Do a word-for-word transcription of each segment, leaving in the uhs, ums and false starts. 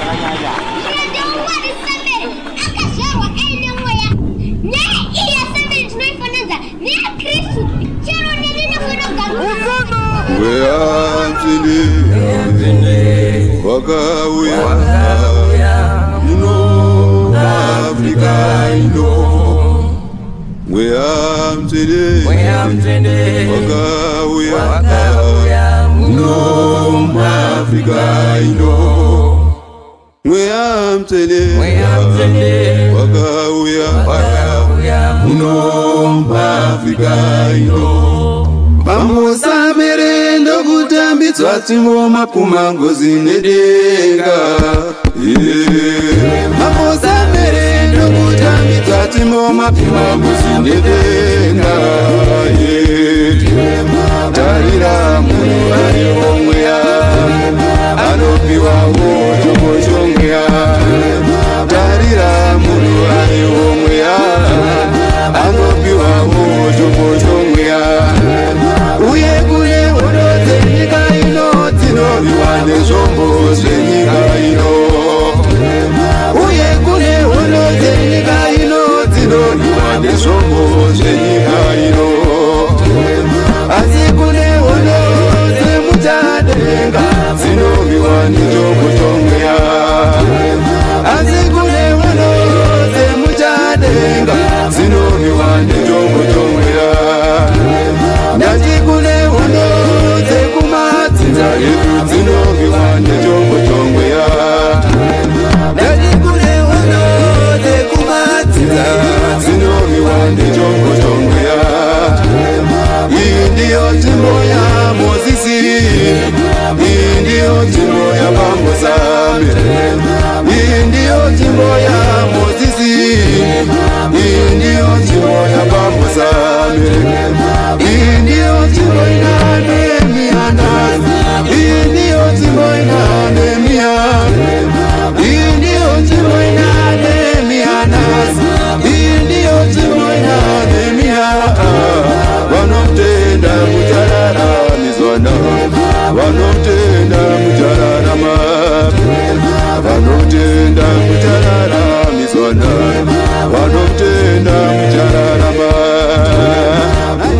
Timo mapumango zinedenga Maposa merendo kutambi Timo mapumango zinedenga Tarira munu ayomwea Anopiwa mojo mojongea Tarira munu ayomwea Anopiwa mojo mojongea Uye kule onote nika ino Tino viwane zombo zenika ino Uye kule onote nika ino Tino viwane zombo zenika ino Asi kule onote mutadenga Tino viwane zombo zongea Asi kule onote mutadenga Tino viwane zombo zongea Nyaji kule onote kumatinza Yedu tino viwane zombo zongea Nyaji kule onote kumatinza Tino viwane zombo zongea Indio timbo ya Mozisi Indio timbo ya Bambo Samire Indio timbo ya Mozisi Indio timbo ya Bambo Samire Indio timbo ina Nehemia Indio timbo ina Nehemia Indio timbo ina Nehemia Indio timbo ina Nehemia Wanotenda mujarara mizwana Wanotenda mujarara mape Wanotenda mujarara mizwana Wanotenda mujarara mape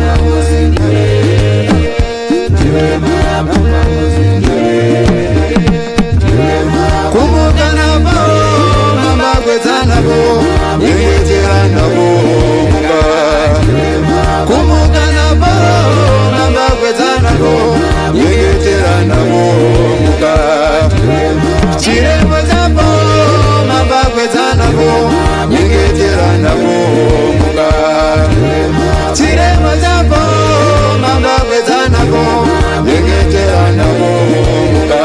Kumukana bao mama kwezana bo Yejeana bo munga Kumukana bao mama kwezana bo Yejeana bo munga Chirembo zabo mama kwezana bo Yejeana bo munga Chirembo zabo mama kwezana bo Yejeana bo munga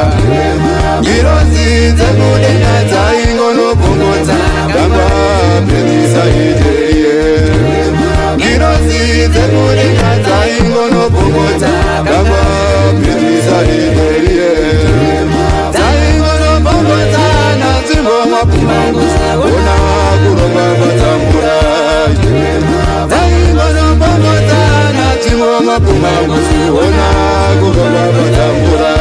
Girozi zemude na zaingo no bungota Gamba petisa iterie Girozi zemude na zaingo no bungota Gamba petisa iterie Zaingo no bungota na zimbo mapumangusa Una kuroba batambura Zaingo no bungota na zimbo mapumangusa Una kuroba batambura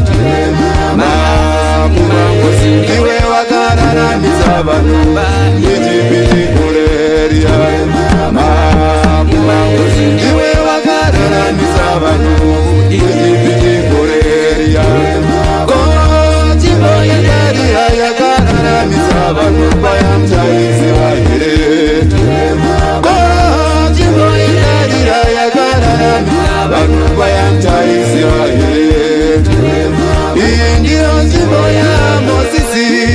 Mapumangusi iwe wakarara misabanu Ijibiti kuleria Mapumangusi iwe wakarara misabanu Ijibiti kuleria Kochimbo yendaria yakarara misabanu Bayamchaisi wahire Kochimbo yendaria yakarara misabanu Bayamchaisi wahire Indio timbo ya Mozisi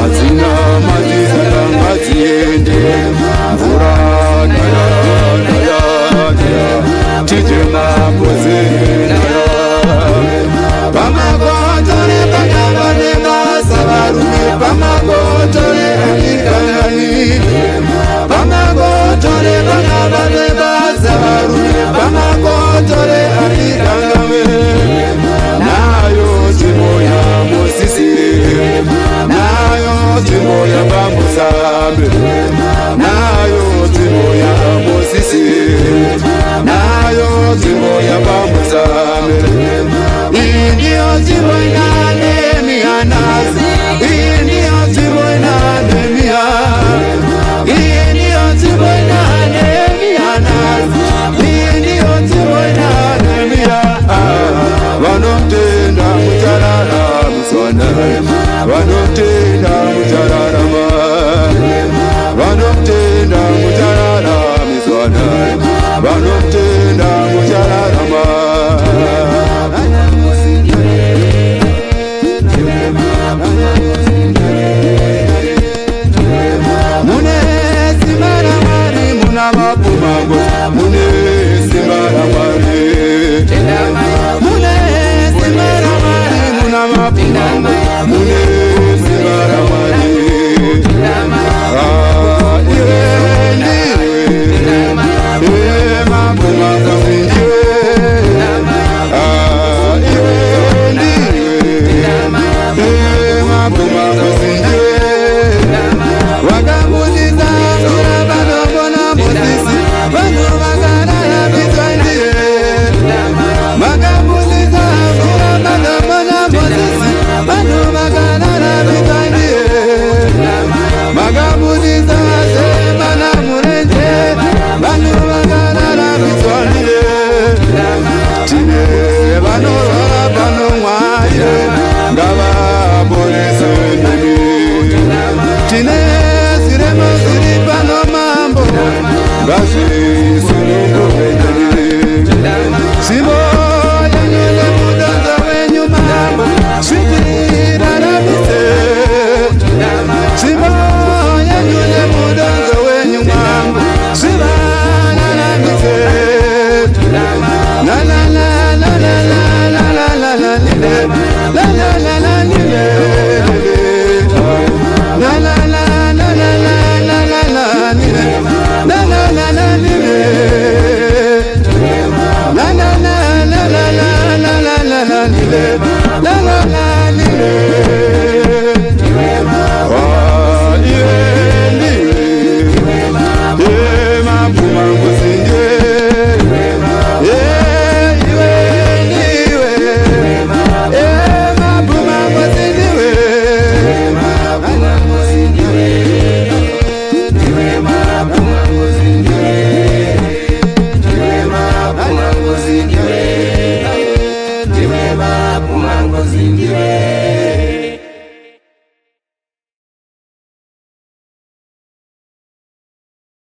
hazina matiza tangaziende mvura naya naya naya chitema mbuzi naya pamakotore pakavane basa varume pamakotore amikanani pamakotore pakavane basa varume pamakotore amikaname nayo chimoya mosisi nayo chimoya bamusambe nayo chimoya mosisi nayo chimoya bamusambe indio chimoya